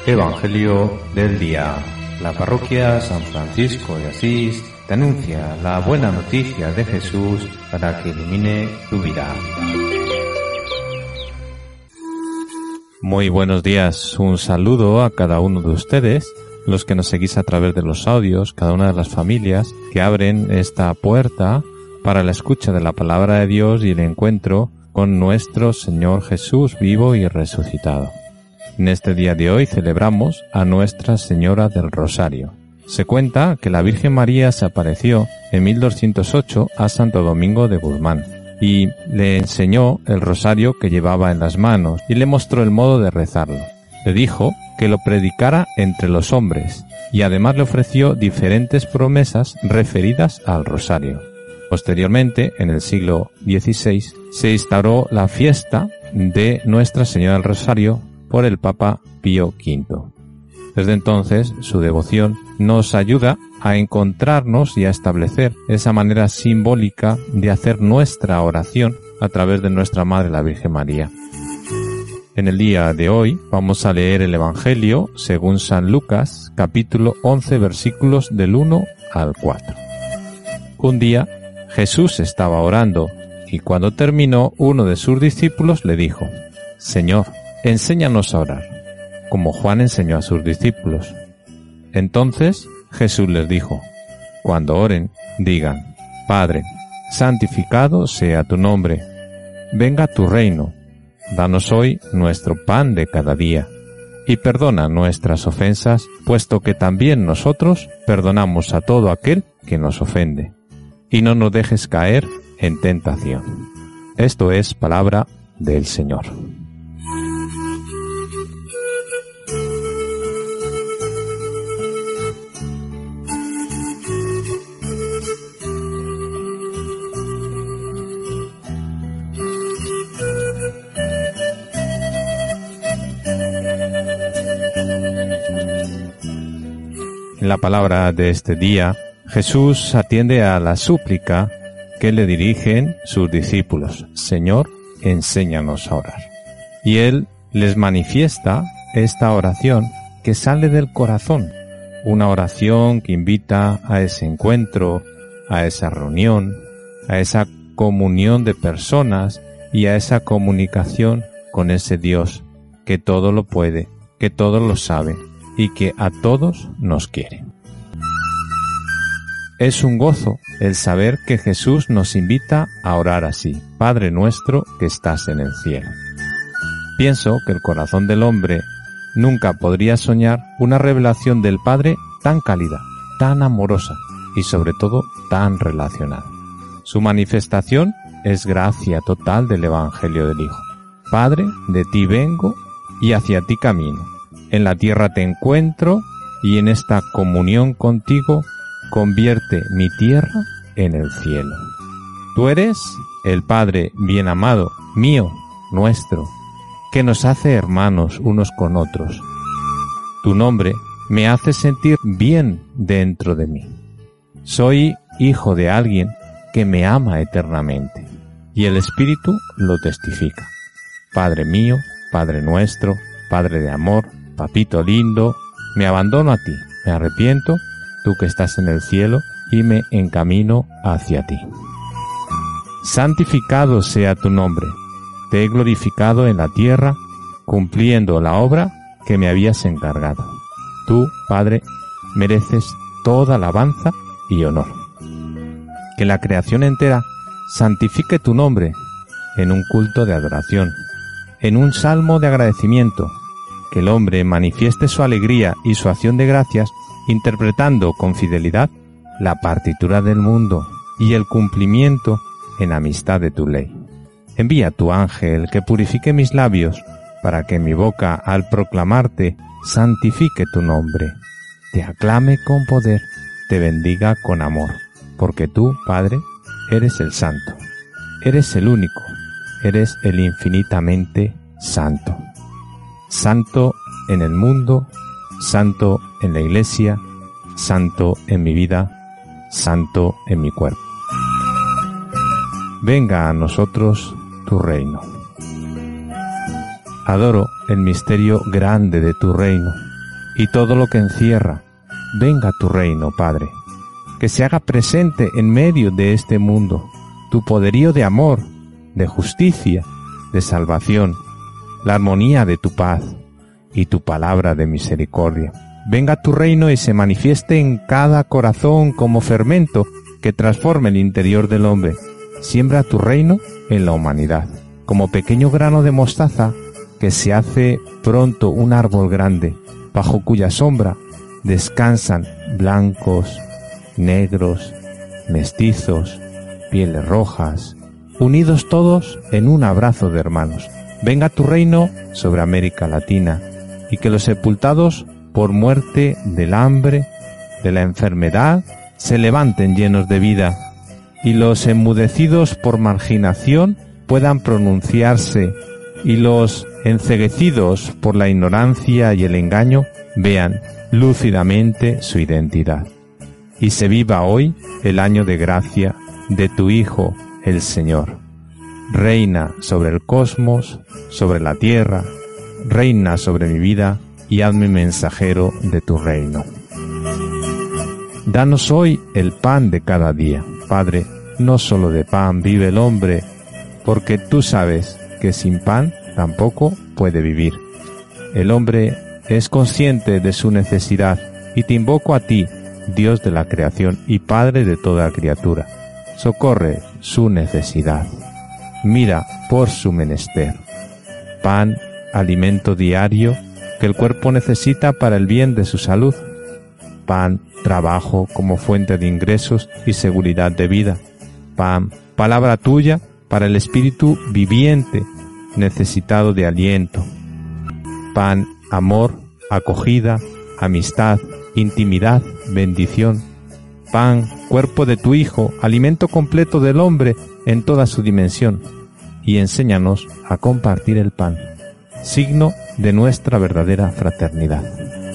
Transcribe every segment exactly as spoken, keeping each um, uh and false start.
Evangelio del día. La parroquia San Francisco de Asís te anuncia la buena noticia de Jesús para que ilumine tu vida. Muy buenos días, un saludo a cada uno de ustedes, los que nos seguís a través de los audios, cada una de las familias que abren esta puerta para la escucha de la palabra de Dios y el encuentro con nuestro Señor Jesús vivo y resucitado. En este día de hoy celebramos a Nuestra Señora del Rosario. Se cuenta que la Virgen María se apareció en mil doscientos ocho a Santo Domingo de Guzmán y le enseñó el rosario que llevaba en las manos y le mostró el modo de rezarlo. Le dijo que lo predicara entre los hombres y además le ofreció diferentes promesas referidas al rosario. Posteriormente, en el siglo dieciséis, se instauró la fiesta de Nuestra Señora del Rosario por el Papa Pío quinto. Desde entonces, su devoción nos ayuda a encontrarnos y a establecer esa manera simbólica de hacer nuestra oración a través de nuestra Madre la Virgen María. En el día de hoy vamos a leer el Evangelio según San Lucas, capítulo once, versículos del uno al cuatro. Un día Jesús estaba orando y cuando terminó, uno de sus discípulos le dijo: «Señor, enséñanos a orar, como Juan enseñó a sus discípulos». Entonces Jesús les dijo: «Cuando oren, digan: Padre, santificado sea tu nombre, venga tu reino, danos hoy nuestro pan de cada día, y perdona nuestras ofensas, puesto que también nosotros perdonamos a todo aquel que nos ofende, y no nos dejes caer en tentación». Esto es palabra del Señor. En la palabra de este día, Jesús atiende a la súplica que le dirigen sus discípulos: «Señor, enséñanos a orar». Y Él les manifiesta esta oración que sale del corazón, una oración que invita a ese encuentro, a esa reunión, a esa comunión de personas y a esa comunicación con ese Dios que todo lo puede, que todo lo sabe y que a todos nos quiere. Es un gozo el saber que Jesús nos invita a orar así: Padre nuestro que estás en el cielo. Pienso que el corazón del hombre nunca podría soñar una revelación del Padre tan cálida, tan amorosa y sobre todo tan relacional. Su manifestación es gracia total del Evangelio del Hijo. Padre, de ti vengo y hacia ti camino. En la tierra te encuentro y en esta comunión contigo convierte mi tierra en el cielo. Tú eres el Padre bien amado, mío, nuestro, que nos hace hermanos unos con otros. Tu nombre me hace sentir bien dentro de mí. Soy hijo de alguien que me ama eternamente, y el Espíritu lo testifica. Padre mío, Padre nuestro, Padre de amor, Papito lindo, me abandono a ti, me arrepiento, tú que estás en el cielo, y me encamino hacia ti. Santificado sea tu nombre, te he glorificado en la tierra, cumpliendo la obra que me habías encargado. Tú, Padre, mereces toda alabanza y honor. Que la creación entera santifique tu nombre en un culto de adoración, en un salmo de agradecimiento. Que el hombre manifieste su alegría y su acción de gracias interpretando con fidelidad la partitura del mundo y el cumplimiento en amistad de tu ley. Envía tu ángel que purifique mis labios para que mi boca al proclamarte santifique tu nombre, te aclame con poder, te bendiga con amor, porque tú, Padre, eres el Santo, eres el único, eres el infinitamente Santo. Santo en el mundo, Santo en la Iglesia, Santo en mi vida, Santo en mi cuerpo. Venga a nosotros tu reino. Adoro el misterio grande de tu reino, y todo lo que encierra. Venga tu reino, Padre, que se haga presente en medio de este mundo, tu poderío de amor, de justicia, de salvación, la armonía de tu paz y tu palabra de misericordia. Venga tu reino y se manifieste en cada corazón como fermento que transforme el interior del hombre. Siembra tu reino en la humanidad, como pequeño grano de mostaza que se hace pronto un árbol grande, bajo cuya sombra descansan blancos, negros, mestizos, pieles rojas, unidos todos en un abrazo de hermanos. Venga tu reino sobre América Latina, y que los sepultados por muerte del hambre, de la enfermedad, se levanten llenos de vida, y los enmudecidos por marginación puedan pronunciarse, y los enceguecidos por la ignorancia y el engaño vean lúcidamente su identidad. Y se viva hoy el año de gracia de tu Hijo, el Señor. Reina sobre el cosmos, sobre la tierra, reina sobre mi vida y hazme mensajero de tu reino. Danos hoy el pan de cada día. Padre, no solo de pan vive el hombre, porque tú sabes que sin pan tampoco puede vivir. El hombre es consciente de su necesidad y te invoco a ti, Dios de la creación y Padre de toda criatura. Socorre su necesidad. Mira por su menester. Pan, alimento diario que el cuerpo necesita para el bien de su salud. Pan, trabajo como fuente de ingresos y seguridad de vida. Pan, palabra tuya para el espíritu viviente necesitado de aliento. Pan, amor, acogida, amistad, intimidad, bendición. Pan, cuerpo de tu Hijo, alimento completo del hombre en toda su dimensión. Y enséñanos a compartir el pan, signo de nuestra verdadera fraternidad.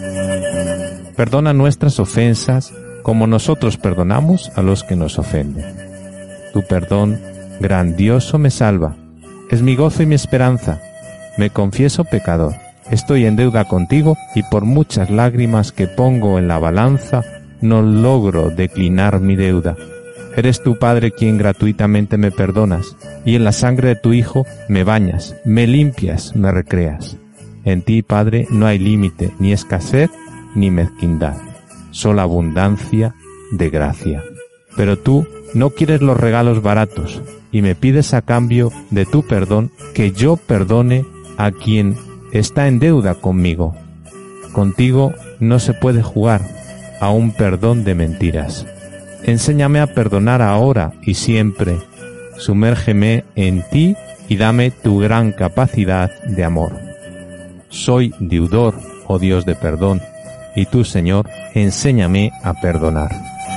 Perdona nuestras ofensas como nosotros perdonamos a los que nos ofenden. Tu perdón grandioso me salva, es mi gozo y mi esperanza. Me confieso pecador, estoy en deuda contigo y por muchas lágrimas que pongo en la balanza no logro declinar mi deuda. Eres tu Padre quien gratuitamente me perdonas, y en la sangre de tu Hijo me bañas, me limpias, me recreas. En ti, Padre, no hay límite, ni escasez, ni mezquindad, sola abundancia de gracia. Pero tú no quieres los regalos baratos, y me pides a cambio de tu perdón que yo perdone a quien está en deuda conmigo. Contigo no se puede jugar a un perdón de mentiras. Enséñame a perdonar ahora y siempre. Sumérgeme en ti y dame tu gran capacidad de amor. Soy deudor, oh Dios de perdón, y tú, Señor, enséñame a perdonar.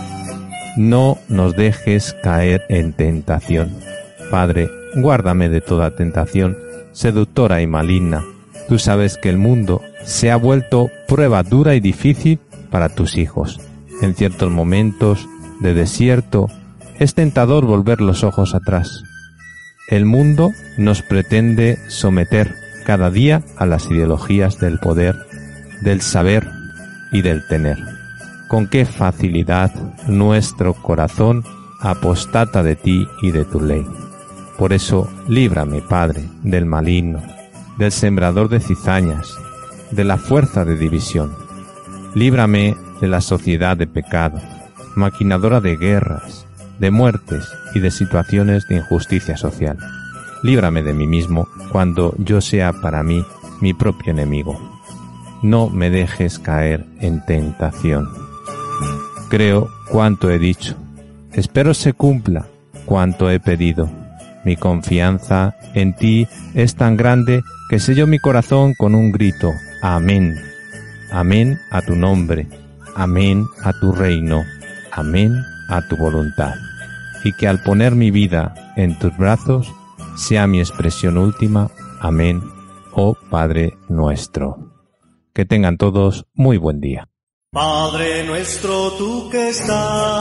No nos dejes caer en tentación. Padre, guárdame de toda tentación, seductora y maligna. Tú sabes que el mundo se ha vuelto prueba dura y difícil para tus hijos. En ciertos momentos de desierto, es tentador volver los ojos atrás. El mundo nos pretende someter cada día a las ideologías del poder, del saber y del tener. Con qué facilidad nuestro corazón apostata de ti y de tu ley. Por eso, líbrame, Padre, del maligno, del sembrador de cizañas, de la fuerza de división. Líbrame de la sociedad de pecado, maquinadora de guerras, de muertes y de situaciones de injusticia social. Líbrame de mí mismo cuando yo sea para mí mi propio enemigo. No me dejes caer en tentación. Creo cuanto he dicho. Espero se cumpla cuanto he pedido. Mi confianza en ti es tan grande que sello mi corazón con un grito. Amén. Amén a tu nombre. Amén a tu reino. Amén a tu voluntad. Y que al poner mi vida en tus brazos sea mi expresión última. Amén, oh Padre nuestro. Que tengan todos muy buen día. Padre nuestro, tú que estás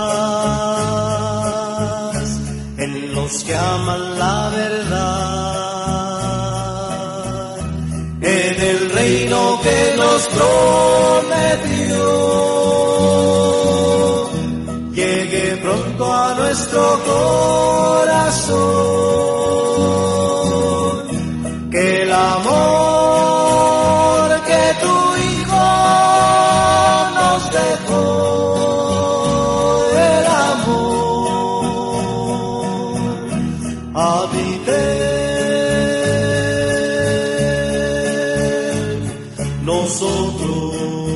en los que aman la verdad, en el reino que nos prometió llegue pronto a nuestro corazón, que el amor que tu Hijo nos dejó, el amor habite nosotros.